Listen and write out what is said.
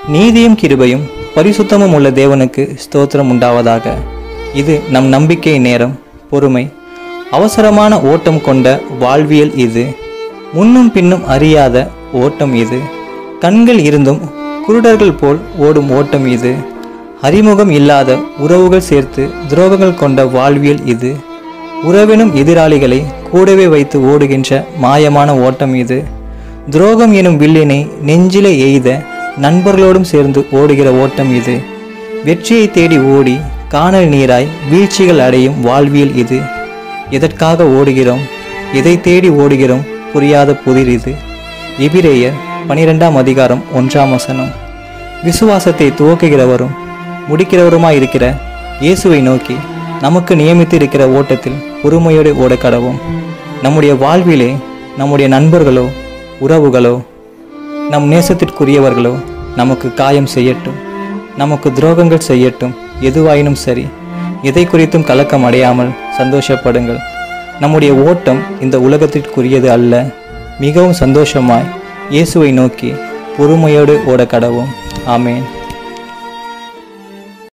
நீதியும் கிருபையும் பரிசுத்தமும் உள்ள தேவனுக்கு ஸ்தோத்திரம் உண்டாவதாக. இது நம் நம்பிக்கை நேரம். பொறுமை. அவசரமான ஓட்டம் கொண்ட வாழ்வியல் இது. முன்னும் பின்னும் அறியாத ஓட்டம் இது. கண்கள் இருந்தும் குருடர்கள் போல் ஓடும் ஓட்டம் இது. அறிமுகம் இல்லாத உறவுகள் சேர்த்து துரோகங்கள் கொண்ட வாழ்வியல் இது. உறவினும் எதிராளிகளை கூடவே வைத்து ஓடுகின்ற மாயமான ஓட்டம் இது. துரோகம் எனும் வில்லினை நெஞ்சிலே எய்த நண்பர்களோடும் சேர்ந்து ஓடுகிற ஓட்டம் இது. வெற்றியை தேடி ஓடி காணல் நீராய் வீழ்ச்சிகள் அடையும் வாழ்வியல் இது. எதற்காக ஓடுகிறோம், எதை தேடி ஓடுகிறோம் புரியாத புதிர் இது. எபிரேயர் 12ஆம் அதிகாரம் 1ஆம் வசனம். விசுவாசத்தை துவக்குகிறவரும் முடிக்கிறவருமாயிருக்கிற இயேசுவை நோக்கி நமக்கு நியமித்து இருக்கிற ஓட்டத்தில் பொறுமையோடு ஓட கடவோம். நம்முடைய வாழ்விலே நம்முடைய நண்பர்களோ உறவுகளோ நம் நேசத்திற்குரியவர்களோ நமக்கு காயம் செய்யட்டும், நமக்கு துரோகங்கள் செய்யட்டும், எதுவாயினும் சரி, எதை குறித்தும் கலக்கம் அடையாமல் சந்தோஷப்படுங்கள். நம்முடைய ஓட்டம் இந்த உலகத்திற்குரியது அல்ல. மிகவும் சந்தோஷமாய் இயேசுவை நோக்கி பொறுமையோடு ஓட கடவோம். ஆமேன்.